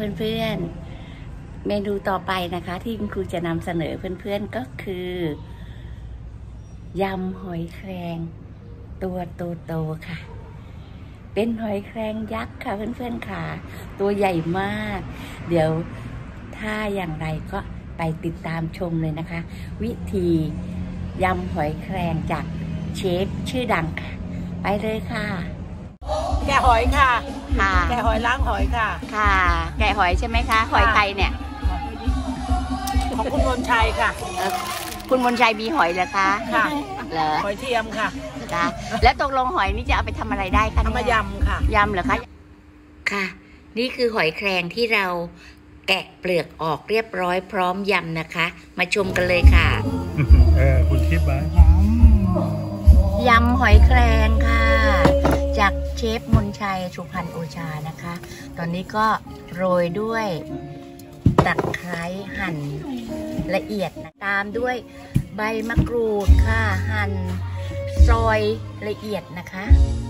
เพื่อนๆเมนูต่อไปนะคะที่คุณครูจะนำเสนอเพื่อนๆก็คือยำหอยแครงตัวโตๆค่ะเป็นหอยแครงยักษ์ค่ะเพื่อนๆค่ะตัวใหญ่มากเดี๋ยวถ้าอย่างไรก็ไปติดตามชมเลยนะคะวิธียำหอยแครงจากเชฟชื่อดังค่ะไปเลยค่ะแกะหอยค่ะค่ะแกะหอยล้างหอยค่ะค่ะแกะหอยใช่ไหมคะหอยไทยเนี่ยของคุณมนชัยค่ะคุณมนชัยมีหอยเหรอคะค่ะเหรอหอยเทียมค่ะนะคะแล้วตกลงหอยนี่จะเอาไปทำอะไรได้คะเอามายำค่ะยำเหรอคะค่ะนี่คือหอยแครงที่เราแกะเปลือกออกเรียบร้อยพร้อมยำนะคะมาชมกันเลยค่ะคุณคิดไหมยำหอยแครงค่ะจากเชฟมนชัยสุพรรณโอชานะคะตอนนี้ก็โรยด้วยตะไคร้หั่นละเอียดนะตามด้วยใบมะกรูดค่ะหั่นซอยละเอียดนะคะ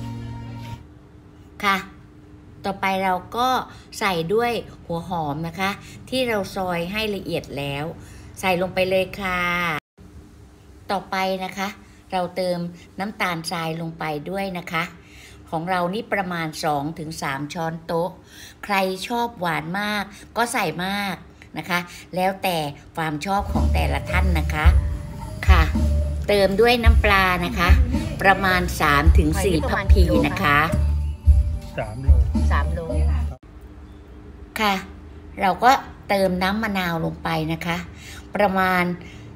ค่ะต่อไปเราก็ใส่ด้วยหัวหอมนะคะที่เราซอยให้ละเอียดแล้วใส่ลงไปเลยค่ะต่อไปนะคะเราเติมน้ำตาลทรายลงไปด้วยนะคะของเรานี่ประมาณ 2-3 ช้อนโต๊ะใครชอบหวานมากก็ใส่มากนะคะแล้วแต่ความชอบของแต่ละท่านนะคะค่ะเติมด้วยน้ำปลานะคะประมาณ 3-4 ทัพพีนะคะ3 โลค่ะเราก็เติมน้ำมะนาวลงไปนะคะประมาณ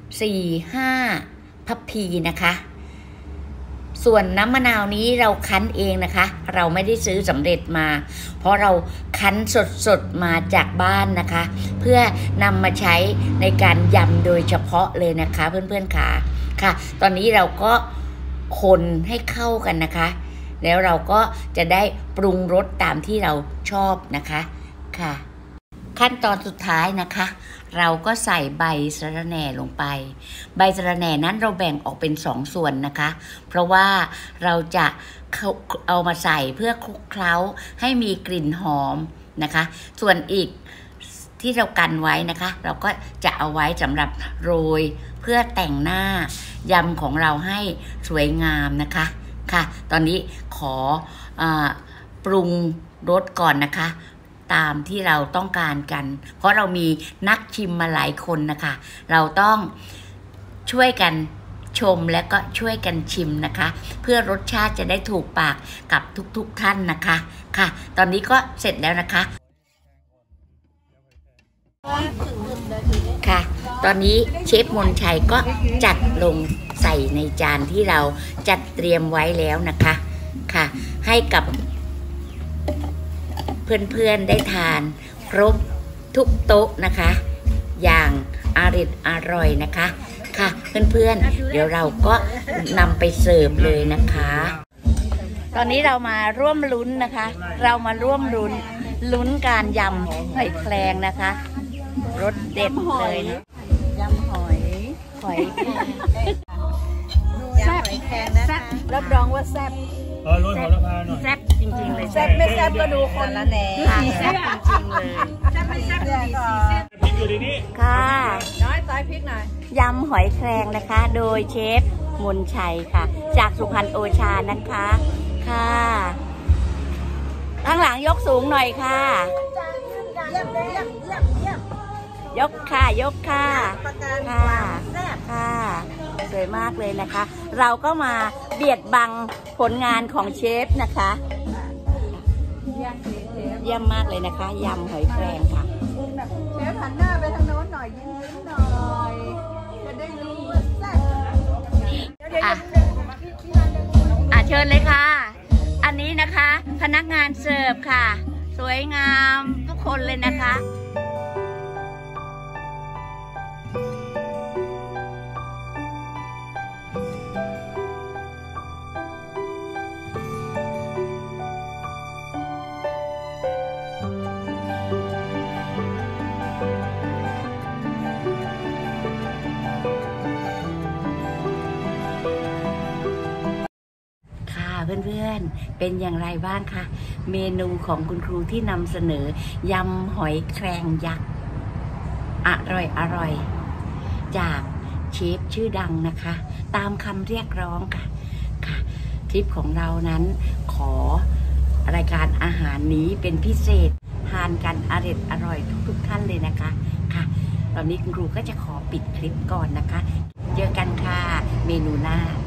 4-5 ทัพพีนะคะส่วนน้ำมะนาวนี้เราคั้นเองนะคะเราไม่ได้ซื้อสำเร็จมาเพราะเราคั้นสดๆมาจากบ้านนะคะเพื่อนำมาใช้ในการยำโดยเฉพาะเลยนะคะเพื่อนๆค่ะตอนนี้เราก็คนให้เข้ากันนะคะแล้วเราก็จะได้ปรุงรสตามที่เราชอบนะคะค่ะขั้นตอนสุดท้ายนะคะเราก็ใส่ใบสะระแหน่ลงไปใบสะระแหน่นั้นเราแบ่งออกเป็น2 ส่วนนะคะเพราะว่าเราจะเอามาใส่เพื่อคลุกเคล้าให้มีกลิ่นหอมนะคะส่วนอีกที่เรากันไว้นะคะเราก็จะเอาไว้สำหรับโรยเพื่อแต่งหน้ายำของเราให้สวยงามนะคะค่ะตอนนี้ขอปรุงรสก่อนนะคะตามที่เราต้องการกันเพราะเรามีนักชิมมาหลายคนนะคะเราต้องช่วยกันชมและก็ช่วยกันชิมนะคะเพื่อรสชาติจะได้ถูกปากกับทุกท่านนะคะค่ะตอนนี้ก็เสร็จแล้วนะคะค่ะตอนนี้เชฟมนชัยก็จัดลงใส่ในจานที่เราจัดเตรียมไว้แล้วนะคะค่ะให้กับเพื่อนๆได้ทานครบทุกโต๊ะนะคะอย่างอร่อยนะคะค่ะเพื่อนๆเดี๋ยวเราก็นำไปเสิร์ฟเลยนะคะตอนนี้เรามาร่วมลุ้นนะคะเรามาร่วมลุ้นการยำหอยแครงนะคะรสเด็ดเลยนะยำหอยแครงนะคะรับรองว่าแซ่บรถหัวละพาหน่อยแซ่บจริงๆเลยแซ่บไม่แซ่บก็ดูคนละแน่แซ่บจริงๆเลยแซ่บไม่แซ่บดีพริกอยู่ในนี้ค่ะน้อยซอยพริกหน่อยยำหอยแครงนะคะโดยเชฟมนชัยค่ะจากสุพรรณโอชานะคะค่ะข้างหลังยกสูงหน่อยค่ะยกค่ะยกค่ะค่ะสวยมากเลยนะคะเราก็มาเบียดบังผลงานของเชฟนะคะเยี่ยมมากเลยนะคะยำหอยแครงค่ะเชฟหันหน้าไปทางโน้นหน่อยยิ้มหน่อยจะได้รู้ว่าแซ่บเชิญเลยค่ะอันนี้นะคะพนักงานเสิร์ฟค่ะสวยงามทุกคนเลยนะคะเพื่อนๆเป็นอย่างไรบ้างคะเมนูของคุณครูที่นำเสนอยำหอยแครงยักษ์อร่อยจากเชฟชื่อดังนะคะ ตามคำเรียกร้องค่ะคลิปของเรานั้นขอรายการอาหารนี้เป็นพิเศษทานกันอร่อยทุกท่านเลยนะคะค่ะ ตอนนี้คุณครูก็จะขอปิดคลิปก่อนนะคะ เจอกันค่ะเมนูหน้า